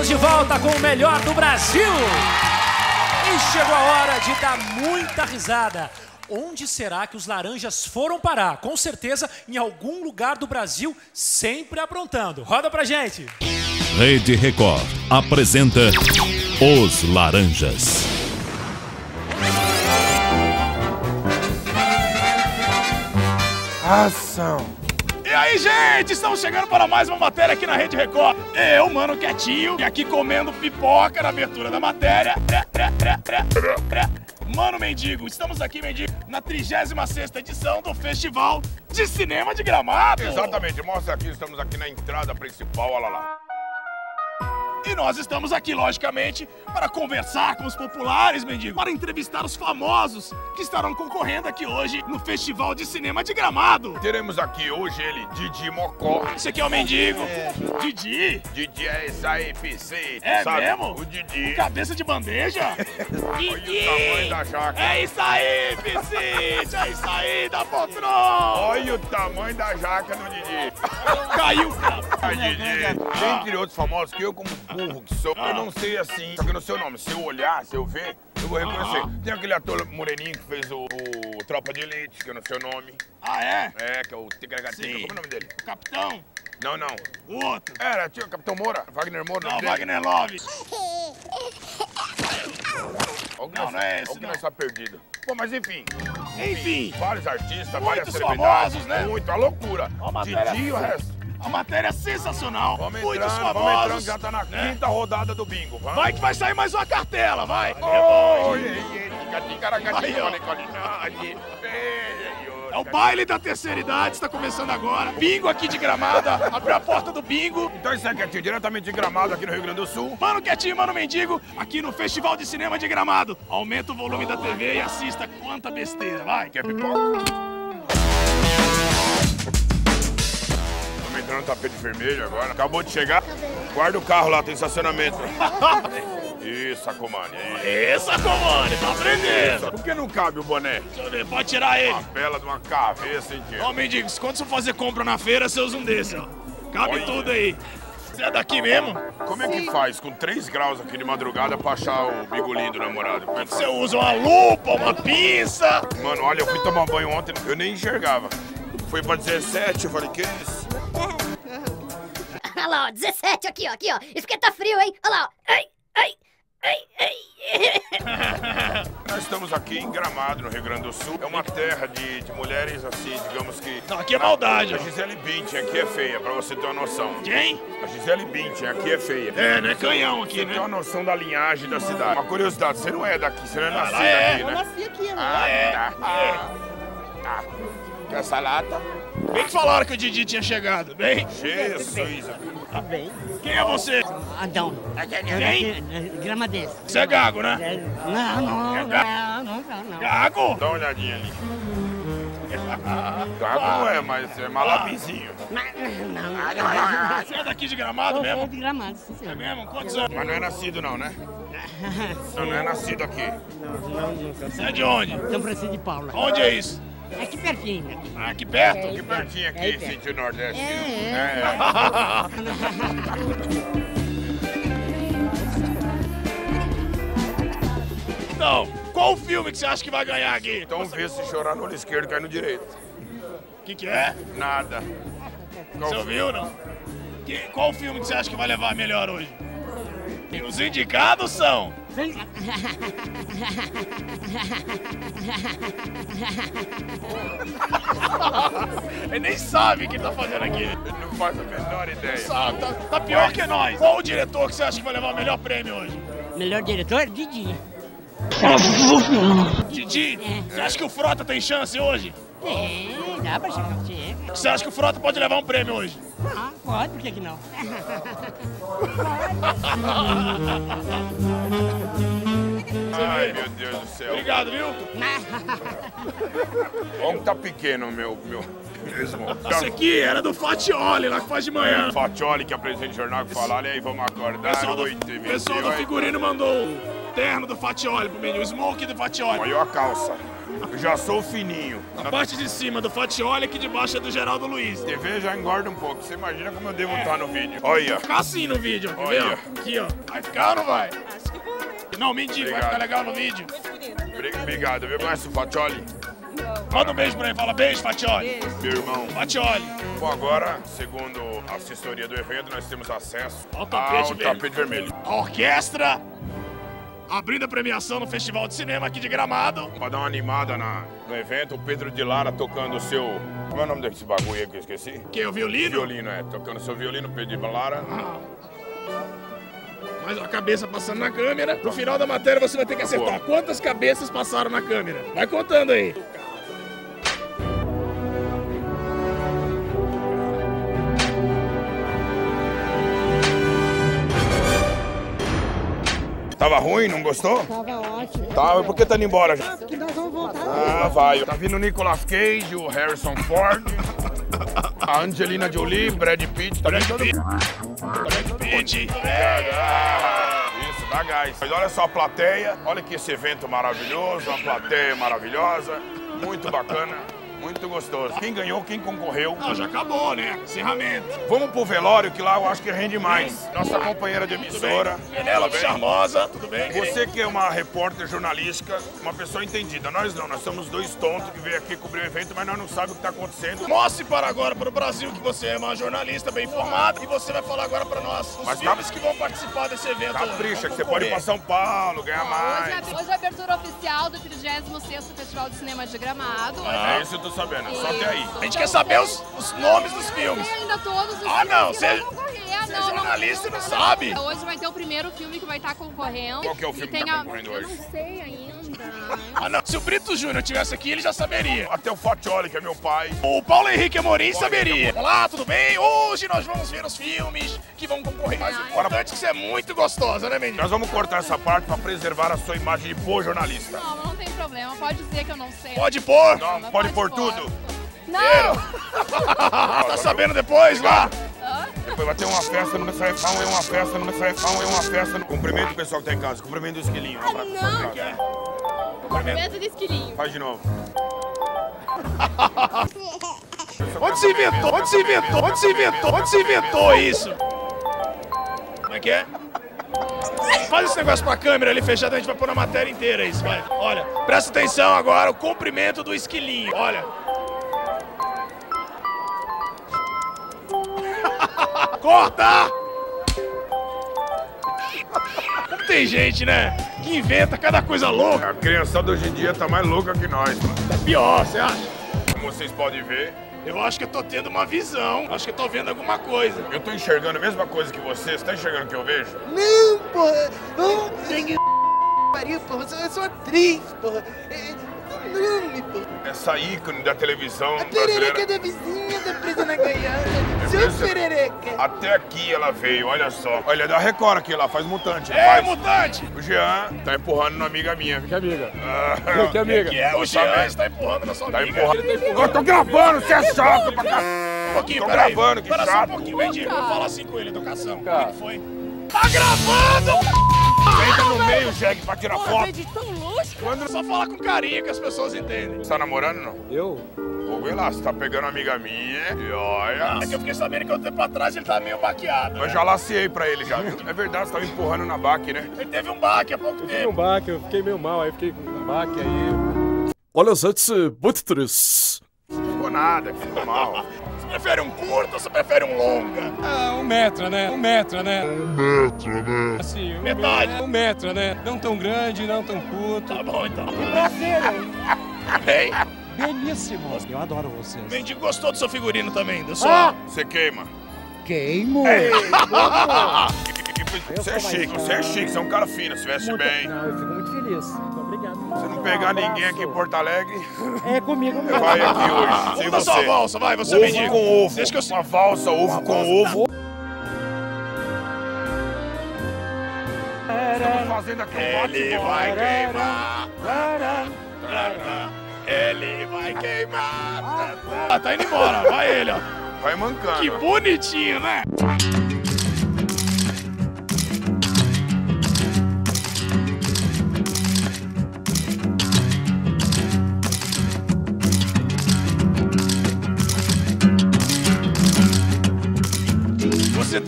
Estamos de volta com o melhor do Brasil. E chegou a hora de dar muita risada. Onde será que os laranjas foram parar? Com certeza em algum lugar do Brasil, sempre aprontando. Roda pra gente. Rede Record apresenta Os Laranjas. Ação! E aí, gente, estamos chegando para mais uma matéria aqui na Rede Record. Eu, mano, quietinho, e aqui comendo pipoca na abertura da matéria. Mano Mendigo, estamos aqui, Mendigo, na 36ª edição do Festival de Cinema de Gramado. Exatamente, mostra aqui, estamos aqui na entrada principal, olha lá. E nós estamos aqui, logicamente, para conversar com os populares, Mendigo, para entrevistar os famosos que estarão concorrendo aqui hoje no Festival de Cinema de Gramado. Teremos aqui hoje ele, Didi Mocó. Esse aqui é o Mendigo. Didi? Didi é isso aí, PC. É sabe? mesmo? O Didi. Cabeça de bandeja? Olha o tamanho da jaca. É isso aí, Piscite! É isso aí, da poltrona! Olha o tamanho da jaca do Didi. Caiu! Ai, Didi. Dentre outros famosos que eu, como burro que sou, eu não sei assim, só que no seu nome, se eu olhar, se eu ver, eu vou reconhecer. Tem aquele ator moreninho que fez o Tropa de Elite, que é no seu nome. Ah, é? É, que é o Ticaracatica. Como é o nome dele? O Capitão? Não, não. O outro? Era, tinha o Capitão Moura, Wagner Moura. Não, Wagner Love. Não é esse, não. Nós está perdido. Pô, mas enfim. Enfim. Vários artistas, Muitos várias celebridades. famosos, né? Muito, a loucura. Didi e o resto. A matéria é sensacional. Vamos Muitos entrando, famosos. já tá na quinta rodada do bingo. Vamos. Vai que vai sair mais uma cartela, vai. É o baile da terceira idade, está começando agora. Bingo aqui de Gramada, abriu a porta do bingo. Então isso é quietinho, diretamente de Gramado, aqui no Rio Grande do Sul. Mano quietinho, mano mendigo, aqui no Festival de Cinema de Gramado. Aumenta o volume da TV e assista quanta besteira, vai. Quer pipoca? Estamos entrando no tapete vermelho agora. Acabou de chegar. Guarda o carro lá, tem estacionamento. Isso, Acomani. Isso, Acomani, tá aprendendo. Por que não cabe o boné? Deixa eu ver, pode tirar ele. Uma bela de uma cabeça, hein, tio? Ó, mendigo, quando você for fazer compra na feira, você usa um desse, ó. Cabe Olha. tudo aí. Você é daqui mesmo? Como é que faz com 3 graus aqui de madrugada pra achar o bigolinho do namorado? Como é que Você usa uma lupa, uma pinça. Mano, olha, eu fui tomar banho ontem, eu nem enxergava. Foi pra 17, eu falei, que isso? Olha lá, ó, 17 aqui, ó, Isso porque tá frio, hein? Olha lá, ó. Ai. Nós estamos aqui em Gramado, no Rio Grande do Sul. É uma terra de mulheres, assim, digamos que... Não, aqui é maldade. A Gisele Bündchen aqui é feia, pra você ter uma noção. Quem? A Gisele Bündchen aqui é feia. É, né? Canhão aqui, Você né? tem uma noção da linhagem da cidade. Uma curiosidade, você não é daqui, você não é nascido é. aqui, né? Eu nasci aqui, né? Ah, é. tá. Quer essa lata? Bem que falaram que o Didi tinha chegado, bem? Jesus. Bem. Quem é você? Adão. Quem? Gramadense. Você é gago, né? Não. Gago? Dá uma olhadinha ali. Gago não é, mas é malabizinho. Não. Você é daqui de Gramado Eu mesmo? de Gramado, sim, É senhor. mesmo? Quantos anos? Mas não é nascido não, né? Não é nascido aqui. Você é de onde? São Francisco de Paula. Onde é isso? Aqui pertinho. Aqui. Ah, aqui perto? Aqui pertinho aqui, É, sítio Nordeste. É. Então, qual o filme que você acha que vai ganhar aqui? Então vê se chorar no olho esquerdo, cai no direito. O que é? Nada. Você ouviu, não? Qual o filme que você acha que vai levar melhor hoje? E os indicados são... Ele nem sabe o que tá fazendo aqui. Ele não faz a menor ideia. Sabe, tá pior que nós. Qual o diretor que você acha que vai levar o melhor prêmio hoje? Melhor diretor? Didi. Didi, você acha que o Frota tem chance hoje? Dá pra chegar. Você acha que o Frota pode levar um prêmio hoje? Ah, pode, por que não? Ai, meu Deus do céu. Obrigado, viu? Como tá pequeno o meu mesmo. Esse aqui era do Fatioli, lá que faz de manhã. Fatioli, que apresenta o jornal, que fala, olha aí, vamos acordar, O 8h28. pessoal do figurino mandou o terno do Fatioli pro menino, o smoke do Fatioli. Olha a calça. Eu já sou fininho. A parte de cima do Fatioli, aqui de baixo é do Geraldo Luiz. TV já engorda um pouco. Você imagina como eu devo estar no vídeo. Olha. Ficar assim no vídeo, ó. Quer ver, Olha. ó? Aqui, ó. Vai ficar ou não vai? Acho que vai. Não, mentira, vai Obrigado. ficar legal no vídeo. Muito bonito. Obrigado. Viu? Conhece o Fatioli? Manda um beijo pra ele, fala beijo, Fatioli. Meu irmão. Fatioli. Bom, agora, segundo a assessoria do evento, nós temos acesso Ao tapete vermelho. tapete vermelho. A orquestra abrindo a premiação no Festival de Cinema aqui de Gramado. Pra dar uma animada no evento, o Pedro de Lara tocando o seu... Como é o nome desse bagulho aí que eu esqueci? Que é o violino? Violino, é. Tocando seu violino, Pedro de Lara. Mais uma cabeça passando na câmera. No final da matéria você vai ter que acertar quantas cabeças passaram na câmera. Vai contando aí. Tava ruim? Não gostou? Tava ótimo. Tava. Por que tá indo embora já? Que nós vamos voltar. Ah, vai. Tá vindo o Nicolas Cage, o Harrison Ford, a Angelina Jolie, Brad Pitt. Tá vindo todo mundo. Brad Pitt. Isso, dá gás. Mas olha só a plateia. Olha que esse evento maravilhoso, uma plateia maravilhosa. Muito bacana. Muito gostoso. Quem ganhou, quem concorreu. Não, já acabou, né? Encerramento. Vamos pro velório, que lá eu acho que rende mais. Nossa companheira de emissora. Penélope Charmosa, tudo bem? Você que é uma repórter jornalística, uma pessoa entendida. Nós não, nós somos dois tontos que veio aqui cobrir o evento, mas nós não sabemos o que está acontecendo. Mostre para agora para o Brasil que você é uma jornalista bem informada e você vai falar agora para nós os Mas filmes que vão participar desse evento. Capricha, que você Vamos pode ir pra concorrer. São Paulo, ganhar mais. Hoje é a abertura oficial do 36º Festival de Cinema de Gramado. É isso eu tô sabendo, é só até aí. A gente quer saber os nomes dos filmes. Tem ainda todos os Ah, filmes não, que você- vão concorrer. você é jornalista e não sabe. Hoje vai ter o primeiro filme que vai estar concorrendo. Qual que é o filme E tem que tá concorrendo Eu hoje? não sei ainda. Ah, não. Se o Brito Júnior tivesse aqui, ele já saberia. Até o Fatioli, que é meu pai. O Paulo Henrique Amorim saberia. Henrique Olá, tudo bem? Hoje nós vamos ver os filmes que vão concorrer. Mas o importante é que você é muito gostosa, né, menino? Nós vamos cortar essa parte pra preservar a sua imagem de boa jornalista. Não tem problema. Pode dizer que eu não sei. Pode pôr? Não, pode pôr tudo. Não! Tá sabendo depois lá? Depois vai ter uma festa no Saifão, é uma festa no Saifão, é uma festa no... Cumprimento o pessoal que tá em casa, cumprimento o esquilinho. Um abraço pro pessoal de casa. Cumprimento do esquilinho. Faz de novo. Onde se inventou? Onde se inventou? Onde se inventou? Onde se inventou isso? Como é que é? Faz esse negócio pra câmera ali fechado, a gente vai pôr na matéria inteira isso, vai. Olha, presta atenção agora, o comprimento do esquilinho, olha. Corta! Como tem gente, né, que inventa cada coisa louca. A criançada hoje em dia tá mais louca que nós, mano. Tá pior, você acha? Como vocês podem ver, Eu acho que eu tô tendo uma visão, acho que eu tô vendo alguma coisa. eu tô enxergando a mesma coisa que você. Você tá enxergando o que eu vejo? Não, porra! Não, sangue pariu, porra! Eu sou atriz, porra! Nome, porra! Essa ícone da televisão A perereca brasileira. da vizinha tá presa na gaiada! Seu perereca! Até aqui ela veio, olha só. Olha, da Record aqui, ela faz mutante. não É, faz? mutante! O Jean tá empurrando uma amiga minha. Que amiga? Que amiga? Que é? O Tô Jean sabendo. está empurrando na sua Tá amiga. empurrando. Eu tô gravando, você é chato pra caralho. Um pouquinho, Tô peraí. gravando, que Espera só um chato. pouquinho, Mendigo. Eu vou falar assim com ele, educação. O que foi? Tá gravando! Entra no meio, Jeg, pra tirar foto. Quando só fala com carinho que as pessoas entendem. Você tá namorando, não? Eu? Ô, vê lá, você tá pegando uma amiga minha e olha. É que eu fiquei sabendo que um tempo atrás ele tava meio baqueado. Eu já laciei pra ele já, viu? É verdade, você tava empurrando na baque, né? Ele teve um baque há pouco tempo. baque, eu fiquei meio mal, aí fiquei com um baque aí. Olha, gente, muito triste. Ficou nada, ficou mal. Você prefere um curto ou você prefere um longa? Ah, 1 metro, né? 1 metro, né? 1 metro, né? Assim, Metade. 1 metro, né? Não tão grande, não tão curto. Tá bom, então. Prazer, hein? Bem, Belíssimo. Eu adoro vocês. o Mendigo gostou do seu figurino também, da sua... Você queima. Queimo? Você é chique, você é chique, você é um cara fino, se veste bem. Não, eu fico muito feliz. Muito obrigado. Se não pegar ninguém aqui em Porto Alegre, É comigo você mesmo. vai aqui hoje. Sem Vamos dar sua você. valsa, vai, você, Ovo Mendigo. com ovo. Deixa que eu... Uma valsa, ovo com ovo. Estamos fazendo aqui um Ele bate-bola. vai queimar. Ele vai queimar. Ah, tá indo embora. Vai ele, ó. Vai mancando. Que bonitinho, né?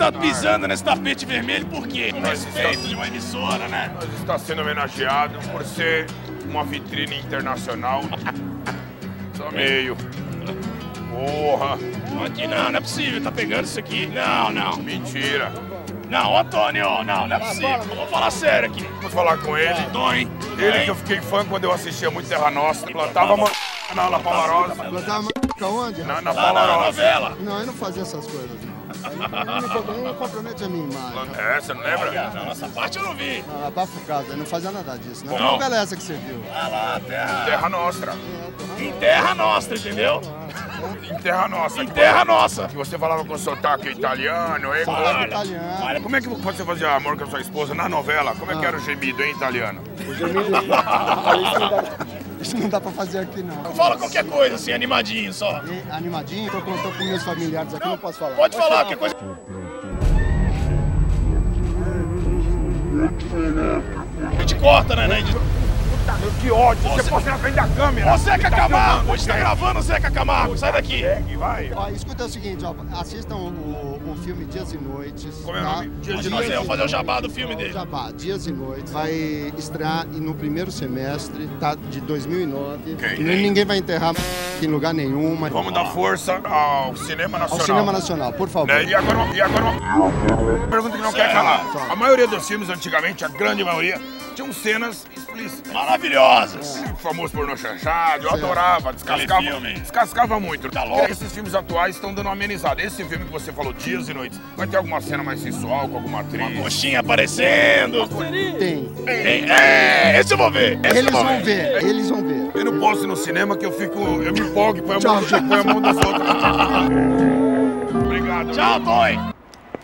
tá pisando nesse tapete vermelho por quê? Com respeito de uma emissora, né? Nós está sendo homenageado por ser uma vitrine internacional. Só meio. Porra. Aqui não é possível, tá pegando isso aqui. Não. Mentira. Não, Antônio, não é possível. Vamos falar sério aqui. Vamos falar com ele. Ele que eu fiquei fã quando eu assistia muito Terra Nostra. Plantava na La Pavarosa. Plantava onde? Na Pavarosa. Novela. Não, eu não fazia essas coisas. Não compromete a minha imagem. É, você não lembra? Não, essa parte eu não vi. Ah, abafa o caso, eu não fazia nada disso. Não. Não. Que novela é essa que você viu? Ah lá, Terra Nostra. Em Terra Nostra, entendeu? Em Terra Nostra. Em Terra Nossa. Que você falava com sotaque italiano, hein? Sotaque italiano. Olha, como é que você fazia amor com a sua esposa na novela? Como é que era o gemido em italiano? O gemido... Isso não dá pra fazer aqui, não. Fala qualquer coisa, assim, animadinho só. Animadinho? Tô contando com meus familiares aqui, não posso falar. Pode falar, qualquer coisa. A gente corta, né? Puta, meu, que ódio. Você pode ir na frente da câmera. Ô, Zeca Camargo, a gente tá gravando o Zeca Camargo. Sai daqui. Vai. Ó, escuta o seguinte, ó, assistam o filme Dias e Noites. Como é o nome? Dias e Noites. Vamos fazer o jabá do filme dele. Jabá, Dias e Noites. Vai estrear no primeiro semestre, tá, de 2009. Okay. Ninguém vai enterrar em lugar nenhum. Mas... Vamos dar força ao cinema nacional. Ao cinema nacional, por favor. Né? E agora uma pergunta que não quer calar. A maioria dos filmes, antigamente, a grande maioria, tinham cenas explícitas. Maravilhosas. O famoso pornô chanchado, eu adorava, descascava muito. Tá louco. Esses filmes atuais estão dando uma amenizada. Esse filme que você falou, Dias e Noites, vai ter alguma cena mais sensual com alguma atriz? Uma coxinha aparecendo. Tem. Esse eu vou ver. Eles vão ver. Eu não posso ir no cinema que eu me empolgo e põe a mão dos outros. Obrigado. Tchau, Toy.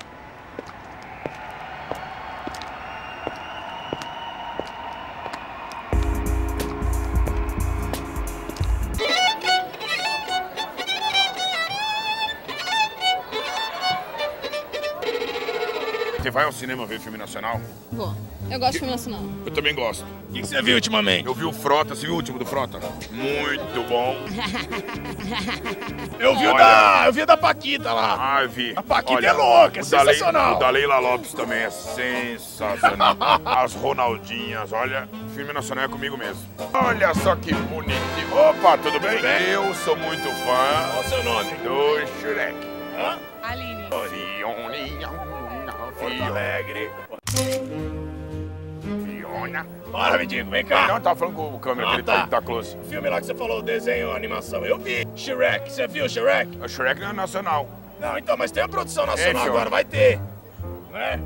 Você vai ao cinema ver filme nacional? Vou. Eu gosto de filme nacional. Eu também gosto. O que você viu ultimamente? Eu vi o Frota, você viu o último do Frota? Muito bom. Eu vi da Paquita lá. Ah, eu vi. A Paquita é louca, é sensacional. O da Leila Lopes também é sensacional. As Ronaldinhas, olha, filme nacional é comigo mesmo. Olha só que bonitinho. Opa, tudo bem? Eu sou muito fã. Qual o seu nome? Do Shrek. Hã? Aline. Porto Alegre. Fiona. Bora, mendigo, vem cá. Não, tava falando com o câmera, que ele tá close. O filme lá que você falou, desenho, animação, eu vi. Shrek, você viu Shrek? O Shrek não é nacional. Não, então, mas tem a produção nacional agora, vai ter. Não é?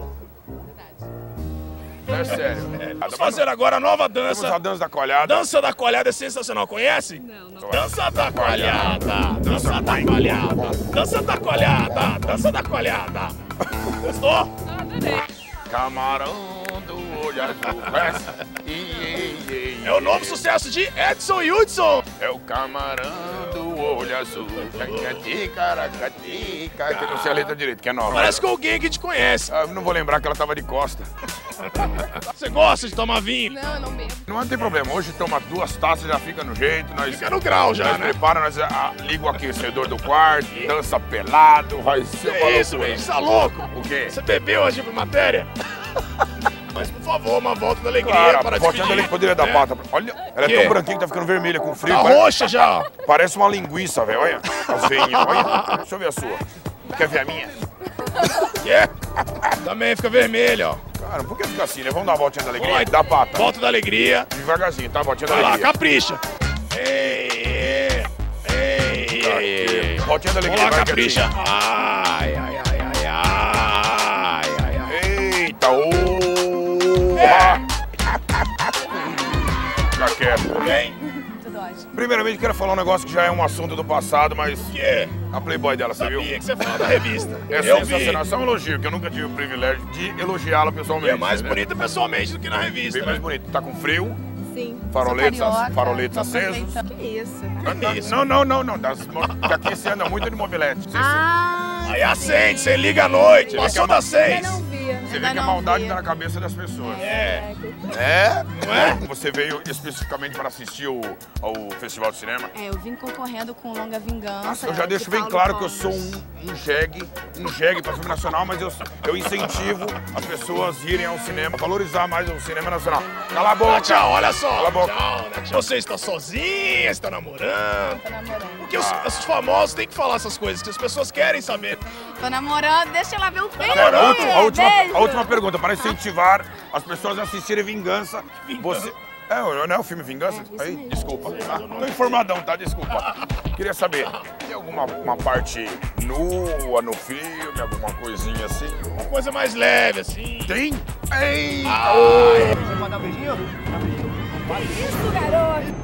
É sério. Vamos fazer agora a nova dança. Vamos a dança da coalhada. Dança da coalhada é sensacional, conhece? Não. Dança da coalhada, dança da coalhada, dança da coalhada, dança da coalhada. Gostou? Adorei. Camarão do olho azul. É o novo sucesso de Edson Hudson. É o camarão do olho azul. Tica, que não sei a letra direito, que é nova. Parece que alguém que te conhece. Eu não vou lembrar que ela tava de costa. Você gosta de tomar vinho? Não, eu não bebo. Não tem problema, hoje toma 2 taças, já fica no jeito. Nós Fica no grau já, nós né? prepara, nós liga o aquecedor do quarto, dança pelado, vai ser uma isso, loucura. velho, você tá louco? O quê? Você bebeu hoje pra matéria? Mas, por favor, uma volta da alegria Cara, para volta da despedir. poderia dar pata. Olha, ela Que? é tão branquinha que tá ficando vermelha com frio. Tá roxa já, ó. Parece uma linguiça, velho, olha. As veinhas, olha. Deixa eu ver a sua. Quer ver a minha? Quê? Também fica vermelho, ó. Cara, por que fica assim, né? Vamos dar uma voltinha da alegria? Vai. Dá pata. Volta da alegria. Devagarzinho, tá? Voltinha da Vai lá, alegria. capricha. Ei. Voltinha da alegria, Vamos lá, vai, capricha. quietinho. Ai. Eita, Fica quieto. Vem. Tudo ótimo. Primeiramente, quero falar um negócio que já é um assunto do passado, mas... Que? A Playboy dela, você viu? Sabia que você falou da revista. É Eu sensacional, vi. só um elogio, que eu nunca tive o privilégio de elogiá-la E pessoalmente. é mais né? bonita pessoalmente do que na revista, Bem mais né? bonito. Tá com frio? Sim. Faroletes, Sou carioca, faroletes tô acesos? aproveitando. Que isso? Não. Que aqui você anda muito de mobilete. Ah, Aí acende, você liga à noite. Passou das 6. eu não vi. Você vê que a maldade tá na cabeça das pessoas. É? Não é? Você veio especificamente para assistir ao Festival de Cinema? É, eu vim concorrendo com Longa Vingança. Nossa, eu já deixo bem claro que eu sou um jegue para filme nacional, mas eu incentivo as pessoas irem ao cinema, valorizar mais o cinema nacional. Cala a boca! Tchau, olha só! Cala a boca! Tchau, você está sozinha, está namorando? Tô namorando. Porque os famosos têm que falar essas coisas que as pessoas querem saber. Tô namorando, deixa ela ver o filme. A última pergunta, para incentivar as pessoas a assistirem Vingança. Você... não é o filme Vingança? Aí, desculpa. Tô informadão, tá? Desculpa. Queria saber, tem alguma parte nua no filme, alguma coisinha assim? Uma coisa mais leve, assim. Tem? Ei! Você mandar um beijinho? Isso, garoto.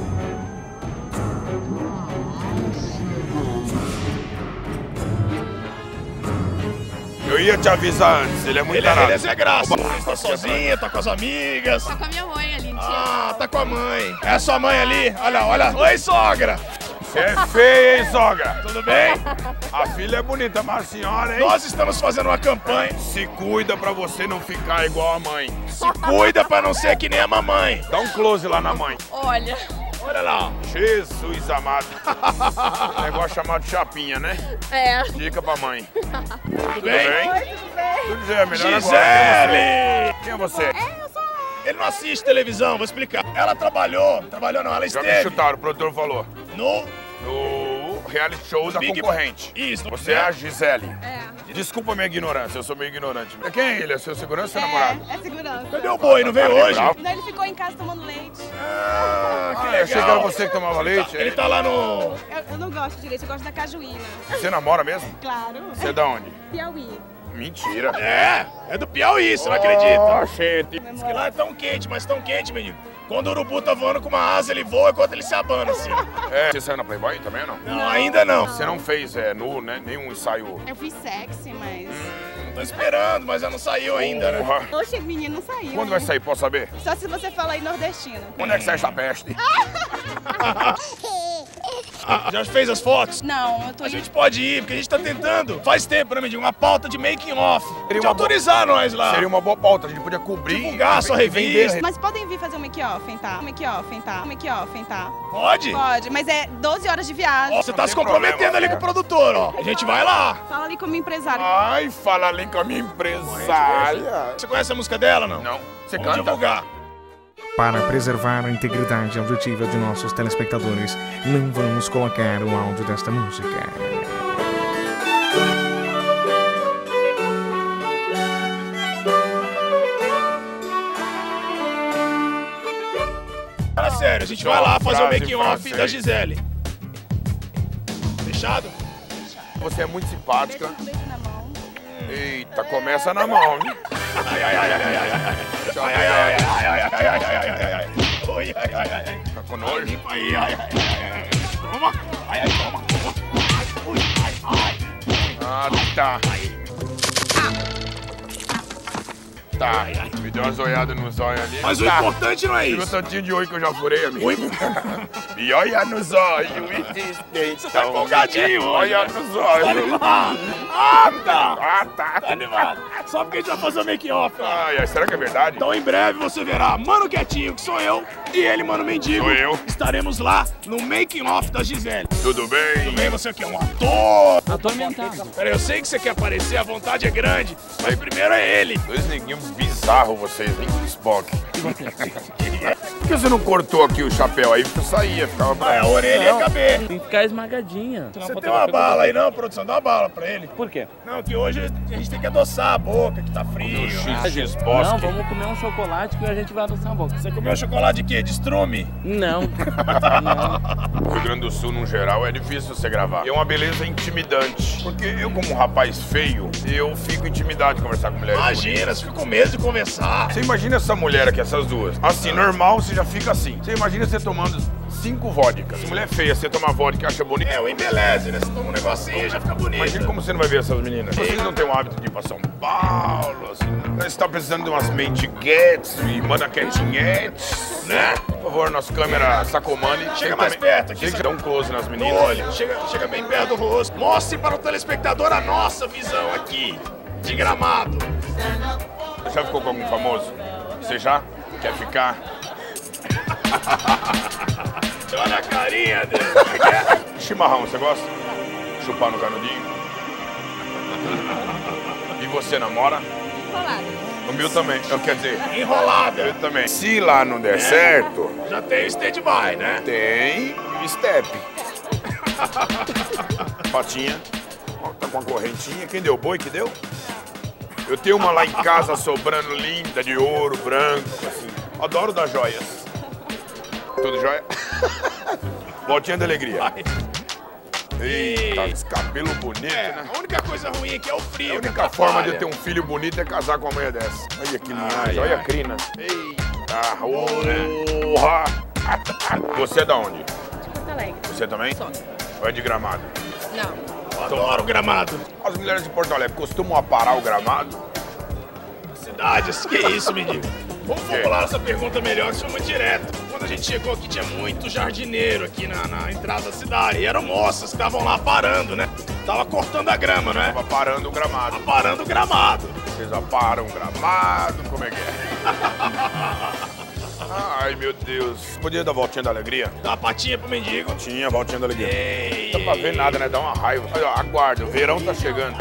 Eu ia te avisar antes, ele é muito tarado. Ele é Zé Graça. Você está sozinha, tá com as amigas. Tô com a minha mãe ali, tia. Ah, tá com a mãe. É a sua mãe ali? Olha. Oi, sogra. Você é feia, hein, sogra? Tudo bem? A filha é bonita, mas a senhora, hein? Nós estamos fazendo uma campanha. Se cuida pra você não ficar igual a mãe. Se cuida pra não ser que nem a mamãe. Dá um close lá na mãe. Olha. Olha lá. Jesus amado. Negócio chamado chapinha, né? É. Dica pra mãe. Tudo bem? Oi, tudo bem? Tudo bem, melhor Gisele! agora. Quem é você? Eu sou Ele não assiste televisão, vou explicar. Ela trabalhou não, ela Já me esteve chutaram, o produtor falou. no reality show da Big concorrente. Isso. Você é a Gisele. É. Desculpa a minha ignorância, eu sou meio ignorante. Quem é ele? É seu segurança ou seu namorado? É segurança. Cadê o boi? Não veio hoje? Não, ele ficou em casa tomando leite. Ah, que Eu legal. achei que era você que tomava leite. Ele tá lá no... Eu não gosto de leite, eu gosto da cajuína. Você namora mesmo? Claro. Você é da onde? Piauí. Mentira. É do Piauí, você não acredita? Oh, gente. Diz que lá é tão quente, mas tão quente, menino. Quando o urubu tá voando com uma asa, ele voa enquanto ele se abana, assim. Você saiu na Playboy também ou não? Não, ainda não. Você não fez nu, né? Nenhum ensaio. Eu fiz sexy, mas... Tô esperando, mas ela não saiu ainda, né? Porra. Oxe, menino, não saiu. Quando vai sair, posso saber? Só se você falar aí nordestino. Quando é que sai essa peste? Já fez as fotos? Não, eu tô... A gente pode ir, porque a gente tá tentando. Faz tempo, né, Mendigo? Uma pauta de making off. Seria De uma autorizar nós lá. Seria uma boa pauta, a gente podia cobrir. Divulgar a sua e vender. revista. Mas podem vir fazer um make-off, hein, tá? Make-off, tá? Pode? Pode, mas é 12 horas de viagem. Ó, você tá se comprometendo ali com o produtor, ó. A gente vai lá. Fala ali com o meu empresário. Ai, fala ali com a minha empresária. Você conhece a música dela, não? Não. Você Vamos canta? divulgar. Para preservar a integridade auditiva de nossos telespectadores, não vamos colocar o áudio desta música. Fala sério, a gente vai lá fazer o Frase making off francês. da Gisele. Fechado? Você é muito simpática. Beijo na mão. Eita, começa na mão, hein? Ai, ai, ai, ai, ai, ai, ai. Tchau, Ai, ai, ai, ai, ai, ai, ai, ai, ai, ai. Oi, ai, ai, ai, ai. Tá com nojo? Ai, ai, ai, ai, ai. Toma. Ai, ai, toma. Ui, ai, ai. Ah, tá. Tá, me deu uma zoiada no zóio ali. Mas o Tá. importante não é Viu o isso. tantinho de oi que eu já furei, amigo? Oi. E olha no zóio, e diz, Você tá empolgadinho hoje. Olha no zóio. Tá animado. Ah, tá. Ah, tá. Tá animado. Só porque a gente vai fazer o make off. Ai, ai, será que é verdade? Então em breve você verá Mano Quietinho, que sou eu, e ele, Mano Mendigo. Sou eu. Estaremos lá no making off da Gisele. Tudo bem? Tudo bem, você aqui é um ator. Atormentado. Peraí, eu sei que você quer aparecer, a vontade é grande, mas primeiro é ele. Dois neguinhos bizarros vocês, hein, Spock? E você? Por que você não cortou aqui o chapéu aí? Porque eu saía, ficava Ah, a orelha ia caber. Tem que ficar esmagadinha. Você tem uma bala aí não, produção? Dá uma bala pra ele. Por quê? Não, que hoje a gente tem que adoçar a boca, que tá frio. X Não, Bosque. vamos comer um chocolate que a gente vai adoçar a boca. Você comeu chocolate de quê? De estrume? Não. No Rio Grande do Sul, no geral, é difícil você gravar. E é uma beleza intimidante. Porque eu, como um rapaz feio, eu fico intimidado de conversar com mulheres Imagina, bonitas. você fica com medo de conversar. Você imagina essa mulher aqui, essas duas. Assim, normal, você já fica assim. Você imagina você tomando 5 vodkas. Se mulher feia, você toma vodka e acha bonita. É, o embeleze, né? Você toma um negocinho e já fica bonito. Imagina como você não vai ver essas meninas. Vocês não têm o hábito de ir pra São Paulo, assim. Você tá precisando de umas mendiguetes e manaquetinhetes, né? Por favor, nossa câmera Sacomani. Chega mais perto aqui. Tem que dar um close nas No meninas. olho, chega bem perto do rosto. Mostre para o telespectador a nossa visão aqui, de Gramado. Você já ficou com algum famoso? Você já? Quer ficar? Olha a carinha dele. Chimarrão, você gosta? Chupar no canudinho? E você namora? Enrolada. O meu também, quer dizer... Enrolada. Eu também. Se lá não der certo... Já tem stand-by, né? Tem step. Patinha. Ó, tá com a correntinha. Quem deu? Boi que deu? Eu tenho uma lá em casa sobrando linda, de ouro, branco, assim. Adoro dar joias. Tudo jóia? Voltinha da alegria. Eita, esse cabelo bonito, né? A única coisa ruim aqui é o frio. A única forma de eu ter um filho bonito é casar com uma mulher dessa. Olha que linhagem, olha a crina. Eita, porra! Você é da onde? De Porto Alegre. Você também? Só. Ou é de Gramado? Não. Adoro o Gramado. As mulheres de Porto Alegre costumam aparar o Gramado? Cidades, que isso, menino? Vamos formular essa pergunta melhor, que isso foi muito direto. Quando a gente chegou aqui, tinha muito jardineiro aqui na entrada da cidade. E eram moças que estavam lá parando, né? Tava cortando a grama, né? Tava parando o gramado. Aparando o gramado. Vocês aparam o gramado, como é que é? Ai, meu Deus. Podia dar a voltinha da alegria? Dá uma patinha pro mendigo. Tinha, voltinha da alegria. Não dá pra ver nada, né? Dá uma raiva. Olha, aguarda, o verão tá chegando.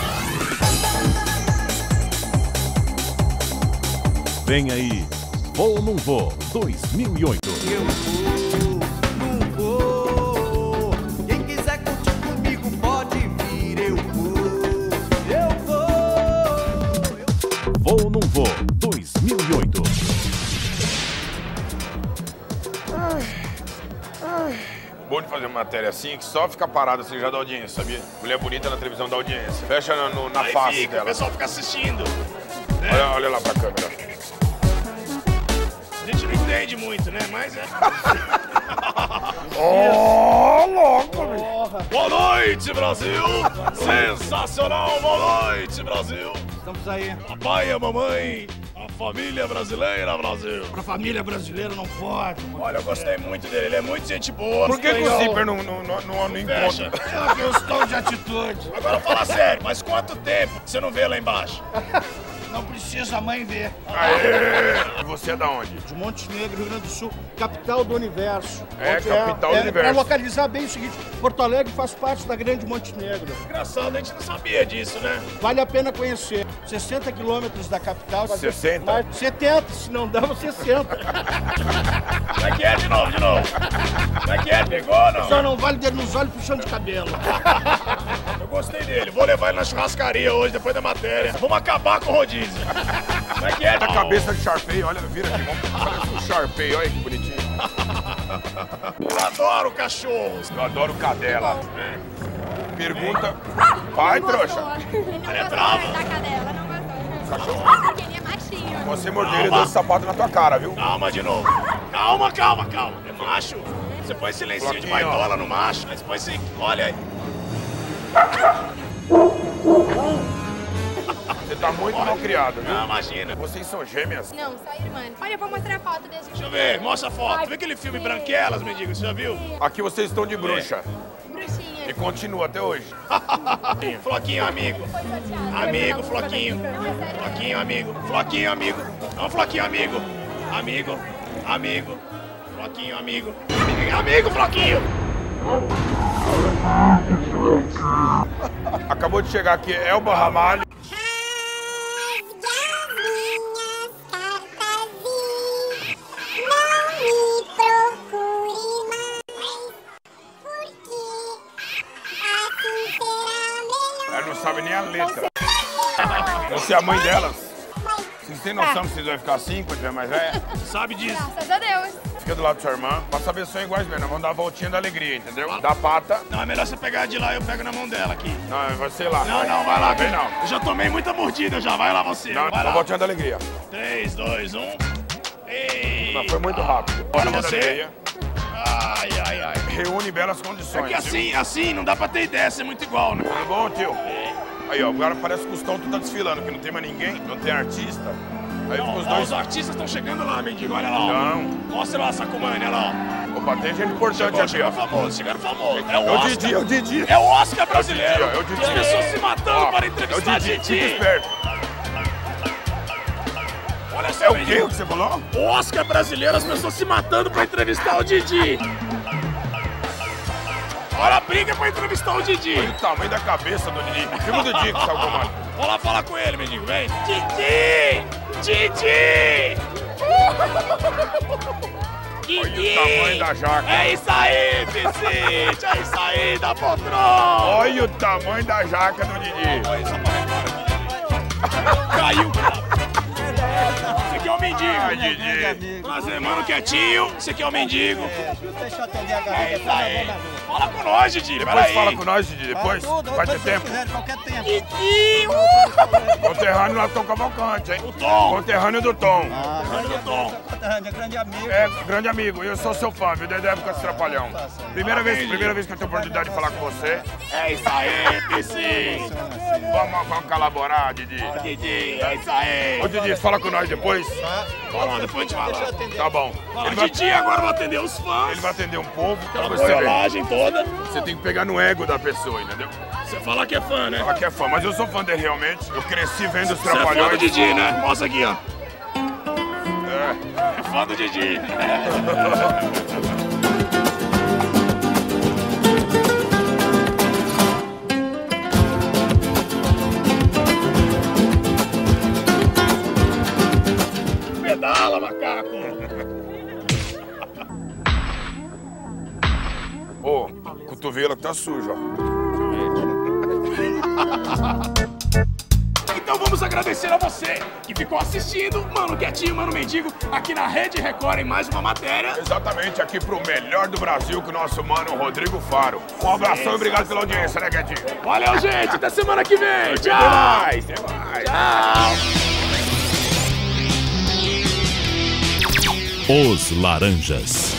Vem aí, Vou ou Não Vou 2008. Não vou. Quem quiser curtir comigo pode vir, eu vou. Vou ou Não Vou 2008. Bom de fazer uma matéria assim, que só fica parado assim já dá audiência, sabia? Mulher bonita na televisão dá audiência. Fecha na Aí face fica, dela. o pessoal fica assistindo. Olha lá pra câmera. A gente não entende muito, né? Mas é. Louco, bicho. Boa noite, Brasil! Sensacional! Boa noite, Brasil! Estamos aí. Papai e a mamãe, a família brasileira, Brasil! Pra família brasileira não pode. Olha, eu gostei muito dele, ele é muito gente boa. Por que o zíper não fecha? encontra? É uma questão de atitude. Agora fala sério, mas quanto tempo que você não vê lá embaixo? Não precisa a mãe ver. Aê! Você é da onde? De Montenegro, Rio Grande do Sul, capital do universo. Capital do universo. Para localizar bem o seguinte, Porto Alegre faz parte da Grande Montenegro. Engraçado, a gente não sabia disso, né? Vale a pena conhecer. 60 quilômetros da capital. 60? Mais 70, se não dá, 60. Como é que é de novo? Como é que é? Pegou ou não? Só não vale dedo nos olhos puxando de cabelo. Eu gostei dele, vou levar ele na churrascaria hoje, depois da matéria. Vamos acabar com o rodízio. Como é que é? Da cabeça de Sharpei, olha, vira aqui, vamos o Sharpei, olha que bonitinho. Eu adoro cachorros. Eu adoro cadela. Pergunta. Vai, trouxa. Ele é bravo. Da cadela, não gostou. Cachorro. Porque ele é machinho. Você mordeu ele deu esse sapato na tua cara, viu? Calma de novo. Calma. É macho. Você põe silencinho de baitola no macho, mas põe esse... Olha aí. Você tá muito mal criado, viu? Não, imagina. Vocês são gêmeas? Não, só irmã. Olha, eu vou mostrar a foto desse. Deixa eu ver, mostra a foto. Vê aquele filme Branquelas, mendigo, você já viu? Aqui vocês estão de bruxa. Bruxinha. E continua até hoje. Floquinho, amigo. Amigo, Floquinho. Floquinho, amigo. Floquinho, amigo. Não, Floquinho, amigo. Amigo. Floquinho, amigo. Amigo, Floquinho. Acabou de chegar aqui Elba Ramalho. Ela não sabe nem a letra. Você é a mãe delas? Vocês têm noção que vocês vão ficar assim quando tiver mais velha? Sabe disso? Graças a Deus. Fica do lado da sua irmã, pra saber se são iguais mesmo. Nós vamos dar a voltinha da alegria, entendeu? Da pata. Não, é melhor você pegar de lá, eu pego na mão dela aqui. Não, vai ser lá. Não, vai lá. Vem não. Eu já tomei muita mordida já, vai lá você. Não, vai a lá. voltinha da alegria. 3, 2, 1. Ei. Não, foi muito rápido. Olha Voltinha da você. alegria. Ai. Reúne belas condições. É que assim, não dá pra ter ideia, ser muito igual, né? Tudo bom, tio? Aí, ó, agora parece que os tontos tá desfilando, que não tem mais ninguém, não tem artista. Aí Não, fica os dois... os artistas estão chegando lá, mendigo, olha lá. Ó. Não. Mostra lá, Sacumani, olha lá. Opa, tem gente importante aqui, ó. Chegando famoso. É É o Didi. É o Oscar brasileiro. É o Didi. As pessoas se matando Ó, para entrevistar é o Didi. Fica esperto. É o quê que você falou? O Oscar brasileiro, as pessoas se matando pra entrevistar o Didi. Olha a briga pra entrevistar o Didi. Olha o tamanho da cabeça do Didi. Filma do Didi que tá o comando. Vamos lá falar com ele, mendigo, vem. Didi! Didi! Didi! Olha o tamanho da jaca. É isso aí, Vicente! É isso aí, da poltrona! Olha o tamanho da jaca do Didi. Caiu, Esse aqui é o mendigo. Ai, Didi. Prazer, mano, quietinho. Esse aqui é o mendigo. Deixa eu atender a galera. É isso aí. Fala com nós, Didi. Depois fala com nós, Didi. Depois vai ter tempo. Qualquer tempo. Didi! Conterrâneo lá do Tom Cavalcante, hein? O Tom. Conterrâneo do Tom. Grande do Tom. Grande amigo. É, grande amigo. Eu sou seu fã, viu? Desde a época dos Trapalhão. Primeira vez que eu tenho a oportunidade de falar com você. É isso aí, Vicente. Vamos colaborar, Didi. Didi, é isso aí. Ô, Didi, fala com nós depois. Fala, depois a gente fala. Tá bom. Fala, Didi, agora vai atender os fãs. Ele vai atender um povo. Pra Aquela você ver. boiolagem toda. Você tem que pegar no ego da pessoa, entendeu? Você fala que é fã, né? Fala que é fã, mas eu sou fã dele realmente. Eu cresci vendo os Você é fã Trapalhões. do Didi, né? Mostra aqui, ó. É. É fã do Didi. Pedala, macaco. Ô, cotovelo que tá sujo, ó. Então vamos agradecer a você que ficou assistindo Mano Quietinho, Mano Mendigo aqui na Rede Record em mais uma matéria. Exatamente, aqui pro melhor do Brasil com o nosso mano Rodrigo Faro. Um abração e obrigado pela audiência, né, Quietinho? Valeu, gente. Até semana que vem. Tchau. Até mais. Tchau. Os Laranjas.